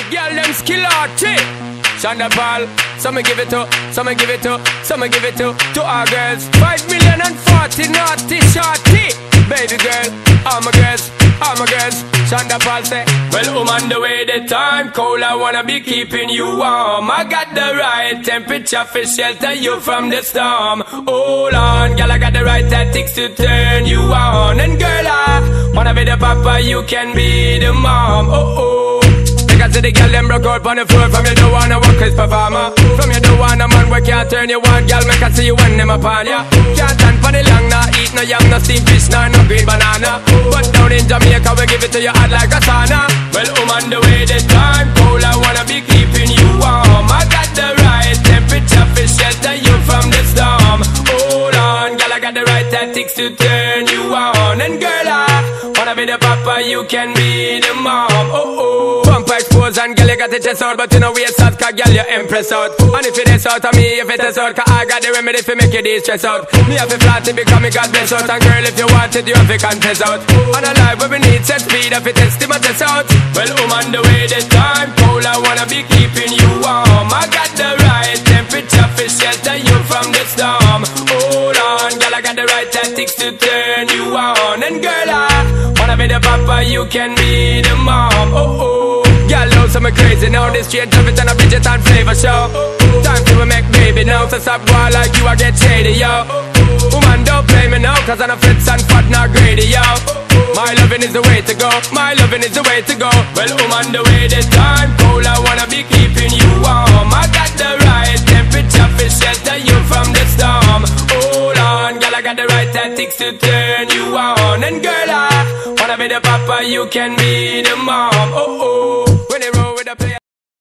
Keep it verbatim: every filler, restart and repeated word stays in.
girl them skill arty. Shonda Paul, some me give it to, some me give it to, some me give it to, to our girls. Five million and forty naughty shorty. Baby girl, all my girls, all my girls. Shonda Paul say, well, I'm on the way, the time cold, I wanna be keeping you warm. I got the right temperature for shelter you from the storm. Hold on, girl, I got the right tactics to turn you on. And girl, I wanna be the papa, you can be the mom. Oh oh. Because the girl them broke out on the floor. From you don't wanna work as performer. From you don't want a man where can't turn you on. Girl, make I see you when them upon ya. Can't stand for the long, nah eat no yam, no steamed fish, nah no green banana. But down in Jamaica we give it to you hot like a sauna. Well, I'm on the way, the time cold, I wanna be keeping you warm. I got the right temperature for shelter you from the storm. Hold on, girl, I got the right tactics to turn you on. And girl, I wanna be the papa, you can be the mom. Oh oh. Pump expose and girl, you got the chest out, but you know waist out, cause girl, you impress out. And if it is out of me, if it is out, cause I got the remedy for make you de-stress out. Me have to flat it because me God bless out. And girl, if you want it, you have to confess out. And a life where we need set speed, if it is to my test out. Well, I'm on the way, the time cold, I wanna be keeping you warm. I got the right temperature for shelter you from the storm. Hold on, girl, I got the right tactics to turn you on. And girl, I wanna be the papa, you can be the mom. Oh oh. Girl, know some crazy now. This straight of it and a Bridget and flavor show. Time to make baby now. So stop boy like you, I get shady, yo. Woman, don't play me now, cause I'm a fits and fat, not greedy, yo. My loving is the way to go. My loving is the way to go. Well, I'm on the way, the time cold, I wanna be keeping you warm. I got the right temperature for shelter you from the storm. Hold on, girl, I got the right tactics to turn you on. And girl, I wanna be the papa, you can be the mom. Oh oh.